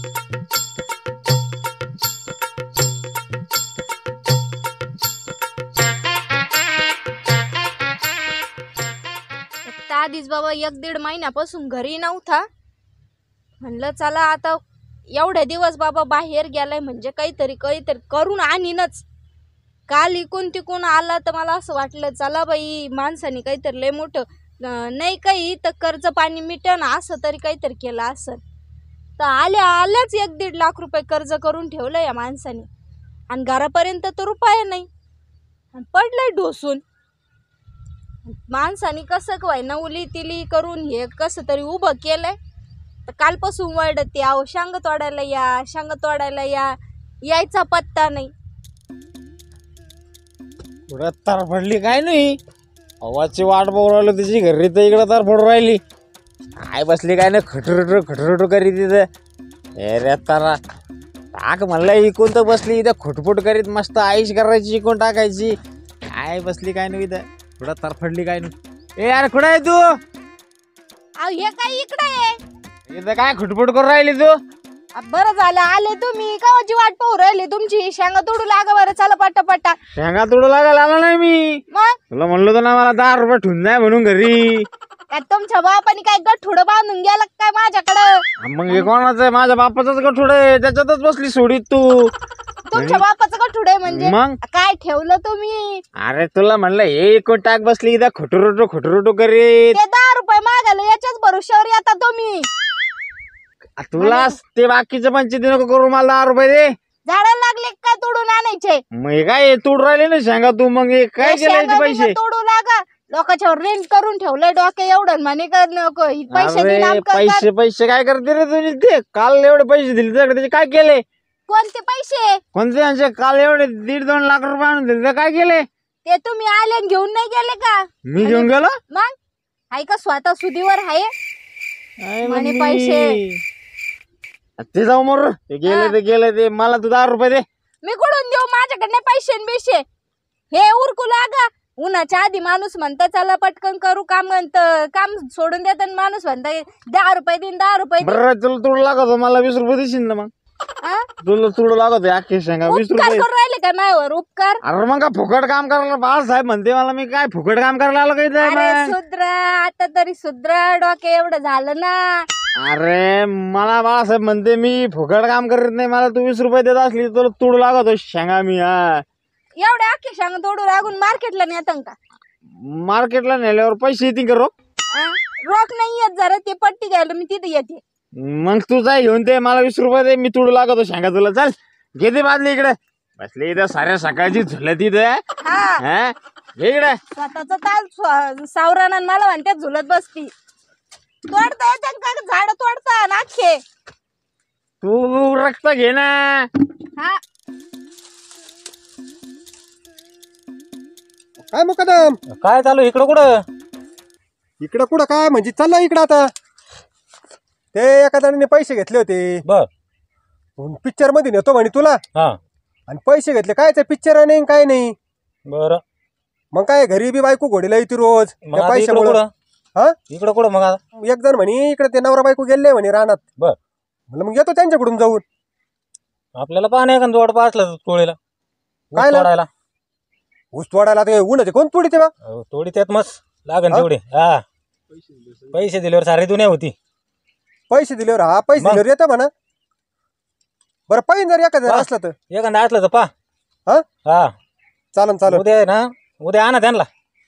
आधीच बाबा 1-1.5 महिन्यापासून घरी नव्हता. म्हणलं चला आता एवढे दिवस बाबा बाहेर गेलाय म्हणजे काहीतरी करून आणीनच. काल इकून तिकून आला तर मला असं वाटलं चला बाई माणसाने काहीतरी लय मोठं नाही काही तर कर्ज पाणी मिटन असं तरी काहीतरी केलं असं. तर आल्याच 1-1.5 लाख रुपये कर्ज करून ठेवलं या माणसाने आणि घरापर्यंत तर रुपया नाही पडलंय ढोसून. माणसाने कसं काय नवली तिली करून हे कसं तरी उभं केलंय. तर कालपासून वळडते आहो शांग तोडायला यायचा पत्ता नाही. तार पडली काय नाही आवाजची वाट बघू राहिलो तिची घरी तर इकडं तार पडू राहिली. काय बसली काय नाही खटरटू करीत तिथं. रे तारा टाक म्हणलं इकून तर बसली इथं खोटफोट करीत मस्त आईश करायची इकून टाकायची. काय बसली काय नाही इथं थोडा तार पडली काय नाही. ए यार कुठं आहे तू? हे काय इकडे आहे इथं काय खोटफोट करून राहिली तू? बरं झालं आले तुम्ही. कावाची वाट पाहू राहिली तुमची. शेंगा तोडू लागा बरं चला पट्टा. शेंगा तोडू लागायला आला नाही मी. मग तुला म्हणलो होतं ना मला 10 रुपये ठेवून नाही म्हणून घरी. काय तुमच्या बापाने काय गठुडं बांधून गेला काय माझ्याकडं? मग हे कोणाचं आहे? माझ्या बापाचाच गठुड आहे त्याच्यातच बसली सोडीत तू. तुमच्या बापाचं गठुडं आहे म्हणजे मग काय ठेवलं तुम्ही? अरे तुला म्हणलं हे एकूण टाक बसली इथं खोटरोटो करीत. ते 10 रुपये मागायला याच्याच भरोश्यावर येता तुम्ही. तुला ते बाकीचं पंचायती नको करू मला 10 रुपये दे. झाडाला लागले काय तोडून आणायचे? मग हे काय तोड राहिले ना शेंगा तू. मग हे काय केलं पैसे तोडू लागा. लोकांच्यावर रेंट करून ठेवलंय डोके एवढं म्हणे का नको पैसे अरे पैसे काय करते रे तुझे? ते काल एवढे पैसे दिले त्याचे काय केले? कोणते पैसे? कोणते? काल एवढे 1.5-2 लाख रुपये आणून दिले काय केले? ते तुम्ही आले घेऊन नाही गेले का? मी घेऊन गेलो मग आहे का स्वतः सुधीवर आहे म्हणे पैसे. ते जाऊ मर ते गेले ते मला तू 10 रुपये दे. मी कुठून देऊ? माझ्याकडे पैसे बिशे हे उरकू लागा. उन्हाच्या आधी माणूस म्हणतं चला पटकन करू काम काम सोडून देत माणूस म्हणता 10 रुपये देईन 10 रुपये. बरं तुला तोड लागत मला 20 रुपये देशील ना? मग तुला तोड लागत अख्खे शेंगा 20 रुपये करून राहिले का माझ्यावर उपकार? अरे मग फुकट काम करायला बाळासाहेब म्हणते मला. मी काय फुकट काम करायला आलो काही? सुधरा आता तरी सुधरा. डोके एवढं झालं ना. अरे मला बाळासाहेब म्हणते मी फुकट काम करत नाही. मला तू 20 रुपये देत असली तुला तोड लागत शेंगा. मी एवढ्या अख्खे शेंगा तोडू लागून मार्केटला नेतं का? मार्केटला नेल्यावर पैसे येतील का? रोख नाही येत. जरा ते पट्टी घ्यायला मी तिथे येते. मग तू जाय घेऊन ते मला 20 रुपये दे. मी तोडू लागतो शेंगा तुला. चल घेते बादली इकडे बसली इथं साऱ्या सकाळची झुलत इथं. इकडे स्वतःच ताल सावराना मला म्हणते झुलत बसती. तोडता येतं का? झाड तोडता नाखे तू रक्त घे ना. काय मुकदम काय चालू इकडं कुठं काय म्हणजे चाललं इकडं आता. ते एका जणांनी पैसे घेतले होते बर पिक्चर मध्ये नेतो म्हणे तुला. आणि पैसे घेतले कायचं पिक्चर नाही काय नाही. बर मग काय घरी बी बायको घोडीला येते रोज पैशामुळे. इकडं कुठं मग? एक जण म्हणे इकडे ते नवरा बायको गेले म्हणे रानात. बर म्हणलं मग येतो त्यांच्याकडून जाऊन. आपल्याला पाहणे का जोड पाठलं तोडीला काय तोडायला? ऊस तोडायला ते उन्हाचे कोण तोडी तेव्हा तोडी त्यात मस्त लागन तेवढे. पैसे दिल्यावर सारी दुनिया होती. पैसे दिल्यावर पैसे दिल्यावर येतं म्हणा. बरं पैन जर एखादं असलं तर एखादा असलं तर पा. चालन उद्या ना उद्या आणा त्यांना.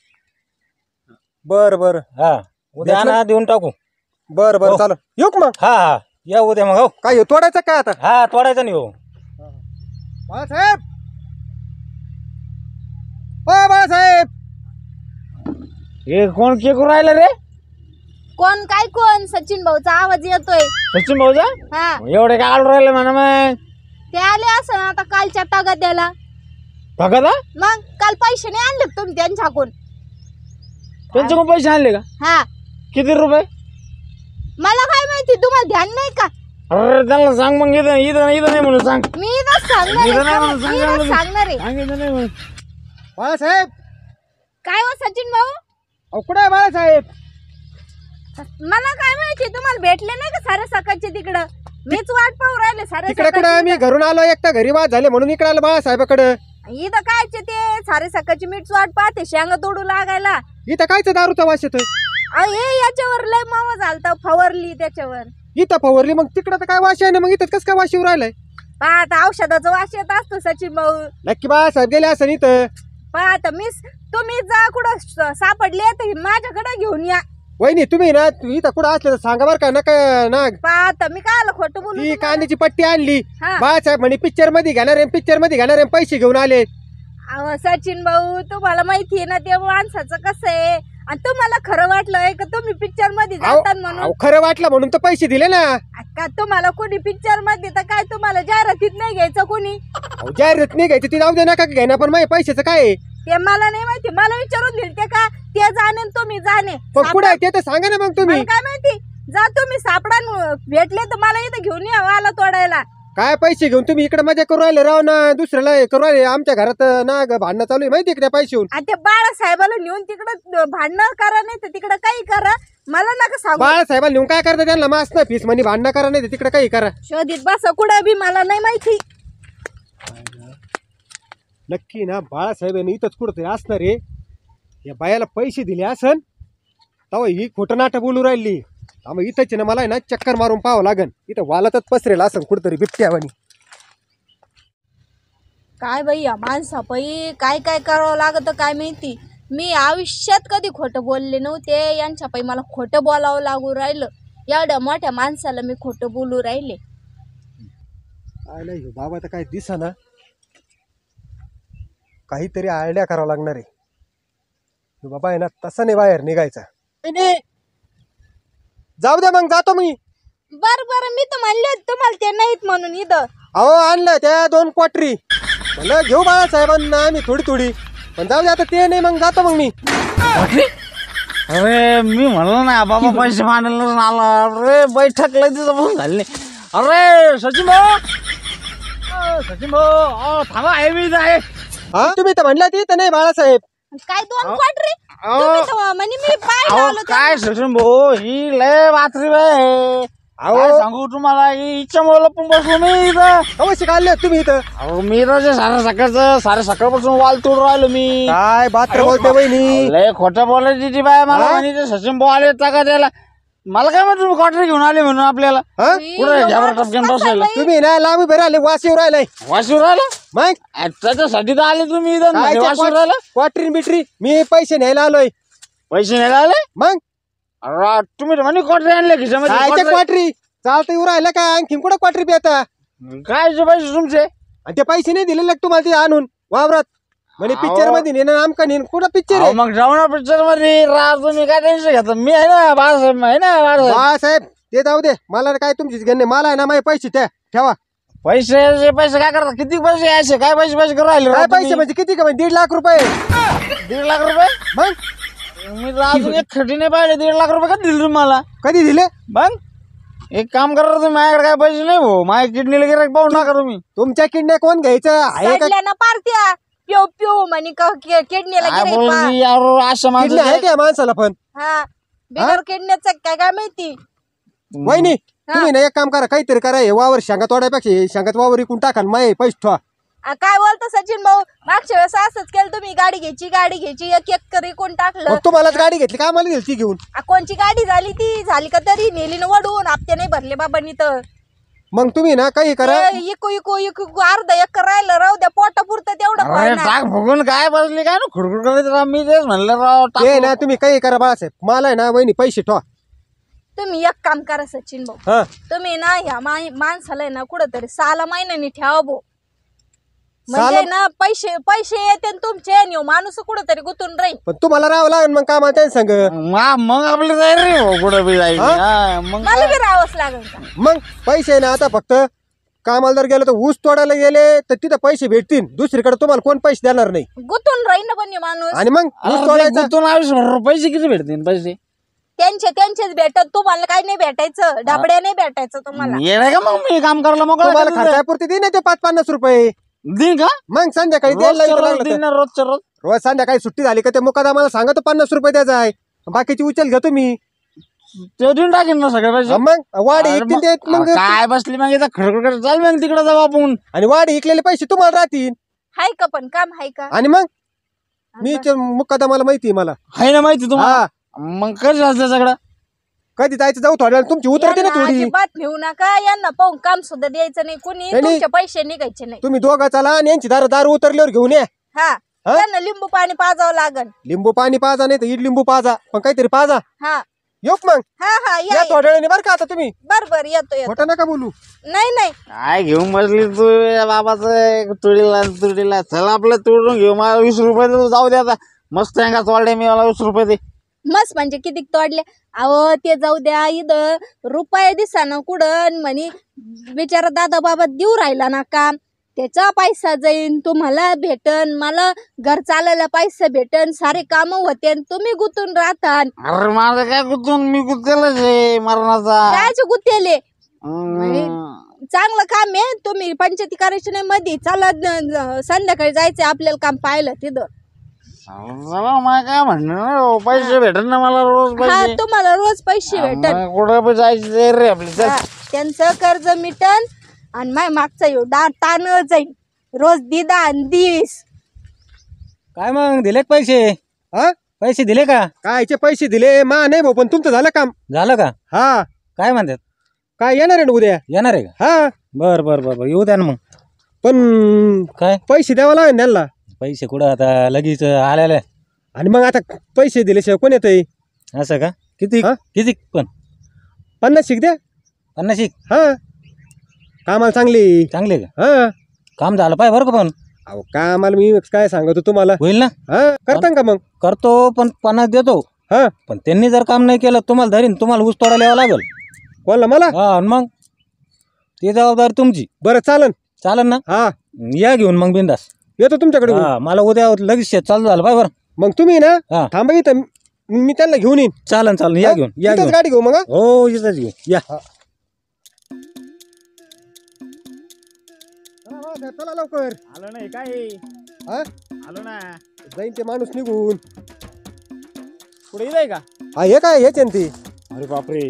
बर उद्या आणा देऊन टाकू. बरं चालन येऊ का मग? या उद्या मग. हो काय तोडायचं काय आता? तोडायचं नाही. हो बाळासाहेब बाळासाहेब हे कोण के करू राहिलं रे? कोण सचिन भाऊचा आवाज येतोय. सचिन भाऊजा एवढे काय आलो राहिले म्हणा. मग ते आले असं आता कालच्या तगाद्याला. तगादा? मग काल पैसे नाही आणले तुम्ही त्यांच्याकडून? त्यांच्याकडून पैसे आणले का? किती रुपये? मला काय माहिती तुम्हाला ध्यान नाही का? अरे त्यांना सांग मग. इथं नाही म्हणून सांग. मी इथं सांगणार आहे. बाळासाहेब काय हो सचिन भाऊ? कुठे आहे बाळासाहेब? मला काय माहिती तुम्हाला भेटले नाही का सारे सकाळचे तिकडं? मीच वाट पाहू राहिले सारे तिकडे कुठं आम्ही घरून आलो एकटा घरी वाद झाले म्हणून इकडे आलो बाळासाहेबाकडे. इथं कायचे ते सारे सकाळची मीठ वाट पाहते शेंग तोडू लागायला. इथं कायचं दारूचा वास येतोय. हे याच्यावर लय मावा झालता फवारली त्याच्यावर. इथं फवारली मग तिकडं तर काय वास आहे ना मग इथं कसं काय वास येऊ राहिलाय. पाहता औषधाचा वास येत असतो सचिन भाऊ. नक्की बाळासाहेब गेले असं इथं. पाहता तुम्ही जा कुठं सापडले तर माझ्याकडे घेऊन या. वहिनी तुम्ही ना इथं कुठं असले तर सांगा बरं का नका ना. पाहता मी काय खोटं बोलू ती तुम्हाला? कांद्याची पट्टी आणली हा. बाळासाहेब म्हणे पिक्चर मध्ये घेणार आहे पैसे घेऊन आले. अहो सचिन भाऊ तुम्हाला माहिती आहे ना ते माणसाचं कसं आहे. आणि तुम्हाला खरं वाटलंय का तुम्ही पिक्चर मध्ये जातात म्हणून. अहो, खरं वाटलं म्हणून तर पैसे दिले ना. का तुम्हाला कोणी पिक्चर मध्ये तर काय तुम्हाला जाहिरातीत नाही घ्यायचं कोणी. जाहिरात नाही घ्यायची ती जाऊ दे नका घेणार पण माझ्या पैशाचं काय आहे? ते मला नाही माहिती. मला विचारून दिल ते का ते जाणे आणि तुम्ही जाणे. पण कुठं आहे ते तर सांगा ना मग तुम्ही. मला काय माहिती. जा तुम्ही सापडा भेटले तर मला इथं घेऊन या वाला तोडायला. काय पैसे घेऊन तुम्ही इकडे मजा करू राहिले राव ना दुसऱ्याला हे करू राहिले. आमच्या घरात ना भांडणं चालू आहे माहिती आहे का त्या पैसे होऊन. आणि ते बाळासाहेबाला नेऊन तिकडं भांडणं करा नाही तर तिकडं काही करा. मला नका सांगू. बाळासाहेबाला नेऊन काय करता त्यांना मास ना फीस म्हणे भांडणं करा नाही तिकडे काही करा. शोधित बसा कुठं बी मला नाही माहिती. नक्की ना बाळासाहेब यांनी इथंच कुठं असणार रे. या बायाला पैसे दिले असन तेव्हा ही खोटं नाटक बोलू राहिली. मग इथंच ना मला आहे ना चक्कर मारून पाहावं लागन. इथं वालातच पसरेल असं कुठंतरी बिबट्यावानी. काय बाई या माणसापायी काय काय करावं लागतं काय माहिती. मी आयुष्यात कधी खोटं बोलले नव्हते. यांच्या पायी मला खोटं बोलावं लागू राहिलं. एवढ्या मोठ्या माणसाला मी खोटं बोलू राहिले. काय नाही बाबा तर काय दिसा ना काहीतरी आयडिया करावं लागणार आहे. बाबा आहे ना तसं नाही बाहेर निघायचा. जाऊ द्या मग जातो मी. बरं मी तर म्हणले होते तुम्हाला ते नाहीत म्हणून इथं. अहो आणलं त्या 2 क्वाटरी म्हणलं घेऊ बाळासाहेबांना आम्ही थोडी पण जाऊ दे आता ते नाही मग जातो मग मी. अरे मी म्हणलो ना बाबा पैसे मांडायला आला. अरे बैठक लय तिथं बघून झाली नाही. अरे सचिन भाऊ थांबा आहे मी इथं आहे. हा तुम्ही तर म्हणलं ती तर नाही बाळासाहेब. काय 2 क्वाटरी तुम्ही तर म्हणे मी पाहिलं अहो आलो तर. काय सचिन भाऊ ही लय बातरी आहे. काय सांगू तुम्हाला हिच्यामुळे पण बसलो मी इथं. अवश्य काढले तुम्ही इथं. अहो मी तर सारे सकाळपासून वाल तोड राहिलो मी. काय बात बोलते बहिणी. लय खोटं बोलायची ती बाय मला म्हणे ते सचिन भाऊ आले का द्यायला. मला काय म्हणतो तुम्ही क्वार्टर घेऊन आले म्हणून आपल्याला हा? कुठे घ्यावर टपक्यान बसायला तुम्ही ना लांब उभे राहिले वास येऊ राहिलाय. वाशिव राहिला मग त्याच्यासाठी तर आले तुम्ही इथं काय वाशिव राहिला. क्वाटरी बिटरी मी पैसे न्यायला आलोय. पैसे नाही आले मग तुम्ही तर म्हणे क्वार्टर आणले काय खिशामध्ये. क्वाटरी चालतं येऊ राहिला काय आणखी कुठं क्वाटरी बी आता. काय पैसे तुमचे आणि ते पैसे नाही दिलेले तुम्हाला ते आणून वावरात म्हणजे अहो. पिक्चर मध्ये नेणं आमका नेन कुठं पिक्चर अहो, आहे. मग जाऊ ना पिक्चर मध्ये राहा तुम्ही काय टेन्शन घेता. मी आहे ना बाळासाहेब आहे ना बाळासाहेब. बाळासाहेब ते जाऊ दे मला काय तुमचीच घेणे. मला आहे ना माझे पैसे त्या ठेवा. पैसे काय करता किती पैसे यायचे काय पैसे करू राहिले काय राव पैसे तुम्ही? म्हणजे किती का म्हणजे 1.5 लाख रुपये. 1.5 लाख रुपये मग मी तर अजून एक खटी नाही पाहिले. 1.5 लाख रुपये कधी दिले तुम्हाला. कधी दिले. मग एक काम करा तुम्ही माझ्याकडे काय पैसे नाही भाऊ. माझ्या किडनीला गिरायक पाहून टाका तुम्ही. तुमच्या किडण्या कोण घ्यायचं आहे का. सडल्यानं पारत्या प्यो प्यो म्हणे किडनीला काय गिऱ्हाईक बोलली पहा. यार अशा किडनी आहे माणसं का माणसाला पण. हा बिगर किडनीचं काय माहिती. वहिनी तुम्ही ना एक काम करा काहीतरी करा. हे वावर शेंगा तोडायपेक्षा हे शेंगात वावर इकून टाका माझे पैसे ठेवा. काय बोलतो सचिन भाऊ. मागच्या वेळेस असंच केलं तुम्ही. गाडी घ्यायची एक करी कोण टाकलं. मग तुम्हालाच गाडी घेतली का आम्हाला दिली ती घेऊन. कोणची गाडी झाली ती झाली का तरी नेली ना वडून. हप्ते नाही भरले बाबांनी तर. मग तुम्ही ना काही करा. इकू अर्धा एकर राहिलं राहू द्या पोटापुरतं तेवढं अरे पाहिजे. टाक भोगून काय बसली काय ना खुडखुड करत राव. मी तेच म्हणलं राव ते टाक. ना तुम्ही काही करा बाळासाहेब. मला आहे ना वहिनी पैसे ठेवा. तुम्ही एक काम करा सचिन भाऊ. हा तुम्ही ना ह्या माणसाला आहे ना कुठंतरी 6 महिन्यांनी ठेवा भाऊ. म्हणजे ना पैसे येते न तुमचे आणि माणूस कुठंतरी गुतून राहील. पण तुम्हाला राहावं लागेल मग कामाला त्यांनी सांग. मग आपली जाईल रे भाऊ कुठं बी जाईल. हा, मग मला बी राहावंच लागेल का. मग पैसे ना आता फक्त कामाला जर गेलं तर ऊस तोडायला गेले तर तिथं पैसे भेटतील. दुसरीकडे तुम्हाला कोण पैसे देणार नाही. गुतून राहील ना पण हे माणूस. आणि मग ऊस तोडायचा गुंतवून आयुष्यभर पैसे किती भेटतील पैसे. त्यांचेच भेटत. तुम्हाला काही नाही भेटायचं. डाबड्या नाही भेटायचं तुम्हाला. येणार का मग मी काम करायला मग तुम्हाला खर्चापुरती दे ना ते 5-50 रुपये. दिन का मग संध्याकाळी द्यायला रोजच्या रोज लागलं दिन तर. ना रोजच्या रोज. रोज संध्याकाळी सुट्टी झाली का ते मुकादमाला सांगतो 50 रुपये द्यायचा आहे. बाकीची उचल घ्या तुम्ही. ते देऊन टाकेन ना सगळे पैसे. मग वाढ अरे ऐकतील मग- ते मग काय बसली मग इथं खडखड चाल मग तिकडे जाऊ आपण. आणि वाढ ऐकलेले पैसे तुम्हाला राहतील. हाय का पण काम हाय का? आणि मग मी मुक्कादमाला माहिती आहे मला. आहे ना माहिती तुम्हाला. हा मग कसं असतं सगळं. कधी जायचं जाऊ थोड्या वेळाने. तुमची उतरते ना यांना थोडी. अजिबात नेऊ नका, यांना पाहून काम सुद्धा द्यायचं नाही कोणी, नाही. तुमचे पैसे निघायचे नाही. तुम्ही दोघं चला आणि यांची दारू उतरल्यावर घेऊन या. हा हा? त्यांना लिंबू पाणी पाजावं लागल. लिंबू पाणी पाजा नाही तर इड लिंबू पाजा पण काहीतरी पाजा. हा येऊ मग हा हा या या थोड्या वेळाने बरं का. आता तुम्ही बर येतो खोटं नका बोलू. नाही नाही काय घेऊन बसली तू या बाबाचं तुडीला चला आपलं तुडून घेऊ. मला 20 रुपये दे, जाऊ दे आता. मस्त आहे का तोडले मी. मला 20 रुपये दे. मस्त म्हणजे किती तोडले. अहो ते जाऊ द्या, इथं रुपये दिसाना कुठं म्हणे बिचारा दादा बाबा देऊ राहिला ना काम. त्याचा पैसा जाईन, तुम्हाला भेटन, मला घर चालायला पैसा भेटन, सारे काम होते, तुम्ही गुतून राहता. अरे माझं काय गुतून मी गुतेलच आहे मरणाचा. कायचे गुतेले. हम्म. चांगलं काम आहे. तुम्ही पंचायती करायची नाही मध्ये चला, संध्याकाळी जायचंय आपल्याला काम पाहिलं तिथं. चला मला काय म्हणणं पैसे भेटन ना मला रोज हा पैसे. तुम्हाला रोज पैसे भेटन. मग कुठं पण जायचे रे आपली. चल. हा, त्यांचं कर्ज मिटन आणि माय मागचा येऊ ताण जाईन. रोज दिदा आणि दिस. काय मग दिले का पैसे? हा पैसे दिले का? कायचे पैसे दिले मा नाही भाऊ पण तुमचं झालं काम. झालं का? हा काय म्हणतात? काय येणार आहे ना उद्या. येणार आहे का? हा बर बर बर बर, येऊ द्या ना मग. पण काय पैसे द्यावा लागेल त्यांना. पैसे कुठं आता लगेच आलेले? आणि मग आता पैसे दिल्याशिवाय कोण येतंय. असं का? किती हा? किती पण? 50 शिक द्या. 50 हा कामाला चांगली. चांगले का? हा काम झालं पाय बरं का? पण अहो कामाला मी काय सांगतो तुम्हाला. होईल ना? हा करता का मग. करतो पण 50 देतो. हा पण त्यांनी जर काम नाही केलं तुम्हाला धरीन, तुम्हाला ऊस तोडायला यावं लागेल. कोणला मला. हा आणि मग ती जबाबदारी तुमची. बरं चालन. चालेल ना? हा या घेऊन मग बिंदास. येतो तुमच्याकडे. हा मला उद्या लगेच शेत चालू झालं पाय बरं. मग तुम्ही ना हा थांबा इथं. मी त्यांना घेऊन येईन. चालन चालन, या घेऊन या इथंच घेऊन. गाडी घेऊ मग. हा? हो इथंच घेऊ या. चला लवकर. आलो नाही काय. हा आलो ना. जाईन ते माणूस निघून. पुढे जाय का. हा हे काय हेच आहे ना ते. अरे बापरे.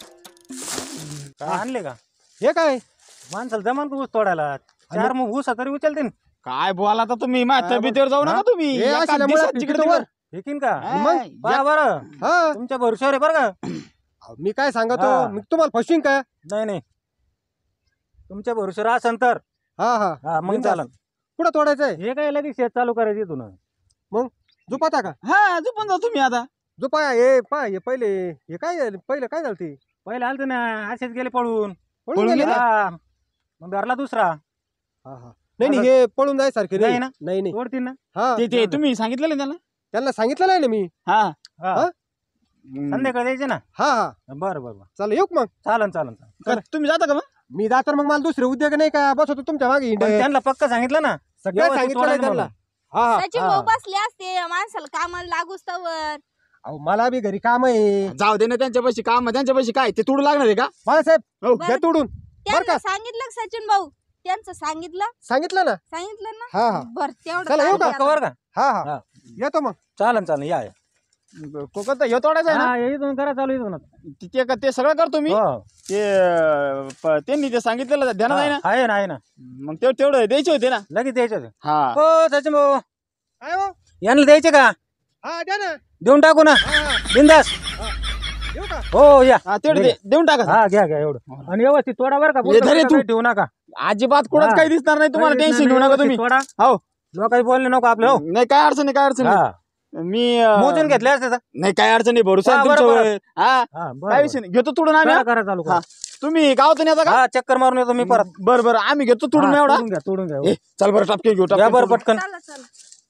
काय आणले का? हे काय. माणसाला जमान का ऊस तोडायला? 4 मग ऊस तरी उचलते ना. काय बोला आता तुम्ही. माझ्या तब्येतीवर जाऊ नका तुम्ही. हे एका अशी ना दिवसात मुळात जिकडे तिकडं वर. तिकडं. हेकीन का? मग पहा बरं, हा तुमच्या भरोश्यावर आहे बरं का? अहो, मी काय सांगतो हा. मी तुम्हाला फसवीन का. नाही नाही, तुमच्या भरोश्यावर असन तर हा हा हा मग बिनधास्त. चालन. कुठं तोडायचंय. हे काय लगेच शेत चालू करायचं इथून. झोपाता का. हा तू पण जा तुम्ही आता. झोपा हे पा हे पहिले हे काय झालं? पहिलं काय झालं ते. पहिले आलते ना, असेच गेले पळून. पळून गेले का? हा. मग धरला दुसरा. हा हा नाही नाही हे पळून जायसारखे नाही नाही ना? नाही नाही. तोडतील ना. हा ते तुम्ही सांगितलं ना त्याला. त्यांना सांगितलं आहे ना मी. हा हा. हा? संध्याकाळी द्यायचे ना. हा हा बरं बरं बरं, चला येऊ का मग. चालन चालन चालन. तर तुम्ही जाता का मग. मी जातो ना मग. मला दुसरे उद्योग नाही का. बस होतो तुमच्या मागे हिंड. पण त्यांना पक्क सांगितलं ना. सगळं व्यवस्थित सांगितलं आहे तोडायचं त्यांना. म्हणून. हा हा सचिन हा. भाऊ बसले असते माणसाला कामाला लागूच तवर. अहो मला बी घरी काम आहे. जाऊ दे ना त्यांच्या पैसे. काम त्यांच्या पैसे काय ते तोडू लागणार आहे का. बाळासाहेब हो. घ्या तोडून. त्यांना सांगितलं का सचिन भाऊ? त्यांचं सांगितलं सांगितलं ना. सांगितलं ना. हा हा बर तेवढं चला, येऊ का? चालेल पक्क बरं आता. का? हा हा हा. येतो मग. चालन चालन या या. कोकण हे तोडायचं आहे ना. हा, इथून करा चालू इथून. ते सगळं करतो मी. हो. ते त्यांनी ते सांगितलेलं ध्यानात आहे ना. हा, आहे ना आहे ना. मग तेवढं द्यायचे होते ना. लगेच द्यायचे होते. हा हो सचिन भाऊ, काय हो. यांना द्यायचे का? हा द्या ना. देऊन टाकू ना. हा हा बिंदास. येऊ का. हो या. हा तेवढं देऊन टाका. हा घ्या घ्या एवढं. आणि व्यवस्थित तोडा बरं का. हे धरे पुढचं तू. काही ठेवू नका. अजिबात कुठंच हा. काही दिसणार नाही तुम्हाला. काही टेन्शन घेऊ दिसणार नका नाही, तुम्ही. व्यवस्थित तोडा. हो लोकांनी बोलले नको आपलं. हो. नाही काय अडचण नाही. काय अडचण नाही. हा. मी मोजून घेतले असते तर. नाही काय अडचण नाही. भरोसा आहे हा, बरं, तुमच्यावर. हा हा बरं, काय विषय नाही. घेतो तुडून आम्ही. करा हा. करा चालू हा. करा. तुम्ही गावातून येता का. हा चक्कर मारून येतो मी परत. बरं बरं आम्ही घेतो तुडून हा, एवढा. तोडून घ्या तोडून घ्या. ए, चल बरं टपके घेऊ. या टपके बरं तोडून. पटकन. चला चला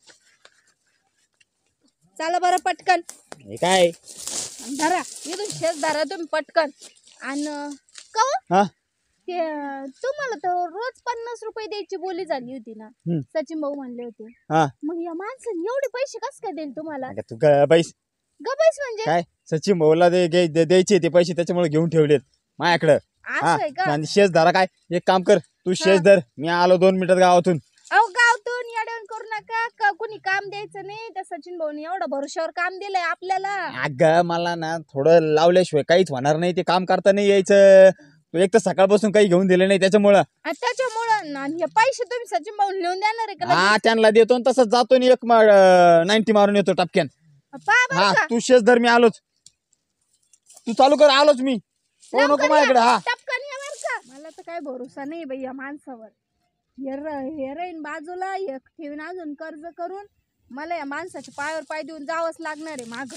चला बरं पटकन. हे काय. धरा इथून शेत धरा तुम्ही पटकन. आणि का हो? हा ते तुम्हाला तर रोज 50 रुपये द्यायची बोली झाली होती ना. हम्म. सचिन भाऊ म्हणले होते. हा मग या माणसाने एवढे पैसे कस काय देईल तुम्हाला? अगं तू पैसे गबाईस म्हणजे काय सचिन भाऊला द्यायचे ते पैसे त्याच्यामुळे घेऊन ठेवलेत माझ्याकडं. असं आहे का? आणि शेष धरा काय एक काम कर. तू शेष धर. मी आलो 2 मिनिटात गावातून. अहो गावतून येडवण करू नका. कोणी काम द्यायचं नाही. त्या सचिन भाऊनी एवढं भरोश्यावर काम दिलंय आपल्याला. अगं मला ना थोडं लावल्याशिवाय काहीच होणार नाही. ते काम करता नाही यायचं. तू एक तर सकाळपासून काही घेऊन दिलं नाही त्याच्यामुळं. आणि त्याच्यामुळं ना हे पैसे तुम्ही सचिन भाऊ लिहून देणार आहे का? हा त्यांना देतो आणि तसंच जातो आणि एक 90 मारून येतो टपक्यान. हा तू शेष धर मी आलोच. तू चालू कर आलोच मी. हो नको माझ्याकडे. हा मला तर काय भरोसा नाही बाई या माणसावर. हे राहीन बाजूला एक ठेवीन अजून कर्ज करून. मला या माणसाच्या पायावर पाय देऊन जावंच लागणार आहे माग.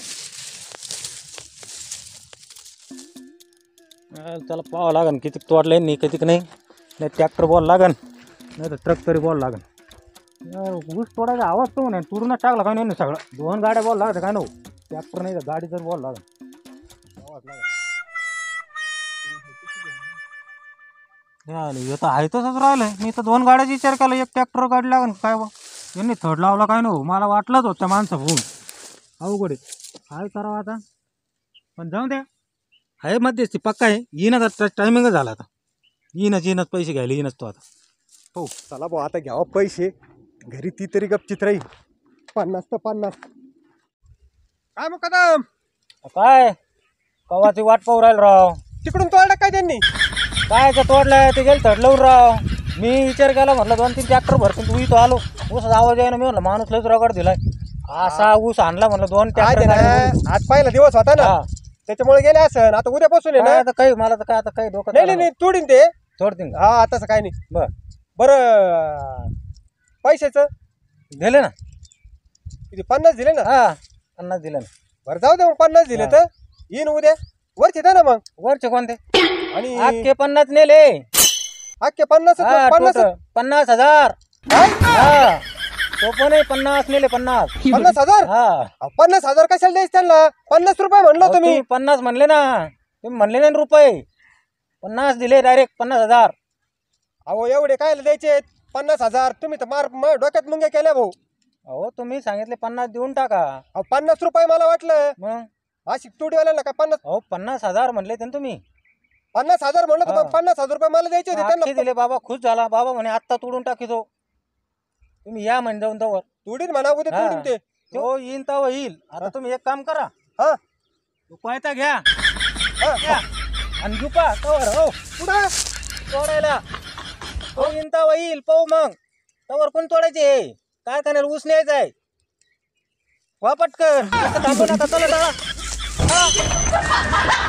त्याला पाहावं लागन किती तोडले नाही किती नाही. नाही ट्रॅक्टर बॉल लागन नाही तर ट्रक तरी बॉल लागन. ऊस तोडायचा आवाज तो नाही तुरूनच टाकला काय नाही सगळं. 2 गाड्या बॉल लागत काय नव्हतं. ट्रॅक्टर नाही तर गाडी तर बॉल लागन. येतं आहे तसंच राहिलंय. मी तर 2 गाड्याचा विचार केला. एक ट्रॅक्टर गाडी लागन काय बा. यांनी थर्ड लावला काय नव्हतं. मला वाटलंच होतं त्या माणसं होऊन अवघड आहे. काय करावं आता. पण जाऊ द्या. आहे मध्यस्थी पक्का आहे. येईनच आता टायमिंगच झाला. आता येईनच पैसे घ्यायला येईनच तो आता. हो चला भाऊ आता घ्यावा पैसे. घरी ती तरी गपचित राहील. 50 तर 50. काय मग कदम काय कवाची वाट पाहू राहील राव. तिकडून तोडला काय त्यांनी? काय तर तोडलंय ते गेलं थर्ड लावून राव. मी विचार केला म्हटलं 2-3 ट्रॅक्टर भरतील तू इथं आलो. ऊसाचा आवाज आहे ना. मी म्हटलं माणूस लयच रगड दिलाय. असा ऊस आणला म्हटलं 2 ट्रॅक्टर. आज पहिला दिवस होता ना त्याच्यामुळे गेले असं. आता उद्यापासून आहे ना. आता काही मला तर काय आता काही डोकं नाही तोडीन ते. तोडतील का? हा तसं काय नाही. बरं पैशाचं दिले ना. किती 50 दिले ना? हा 50 दिले ना. बरं जाऊ दे मग 50 दिले तर येईन उद्या. वरचे द्या ना मग. वरचे कोणते? आणि अख्खे 50 नेले. अख्खे 50 हा, 50 total 50,000. हा तो पण 50 नेले. 50,000. हा 50,000 कशाला द्यायचं त्यांना? 50 रुपये म्हणलो तुम्ही. तुम्ही 50 म्हणले ना. तुम्ही म्हणले ना रुपये. 50 दिले डायरेक्ट 50,000. अहो एवढे काय द्यायचे? 50,000 तुम्ही तर मार डोक्यात मुंग्या केल्या भाऊ. अहो तुम्ही सांगितले 50 देऊन टाका. अहो 50 रुपये मला वाटलं. मग अशी तुडीवाल्याला काय 50 अहो 50,000 म्हणले ना तुम्ही. 50,000 म्हणलं तर मग 50,000 रुपये मला द्यायचे होते अख्खे त्यांना. दिले. बाबा खुश झाला. बाबा म्हणे आत्ता तोडून टाकीतो. तुम्ही या म्हणे जाऊन तवर. तुडीन म्हणा उद्या तुडीन ते. तो येईल तवा येईल. आता तुम्ही एक काम करा. हा पायता घ्या आणि झुपा तवर. हो पुढं तोडायला तो येईन तवा येईल. पाहू मग तवर कोण तोडायचे. काय करणार ऊस न्यायचा आहे. वा पटकन थांबू नका. चला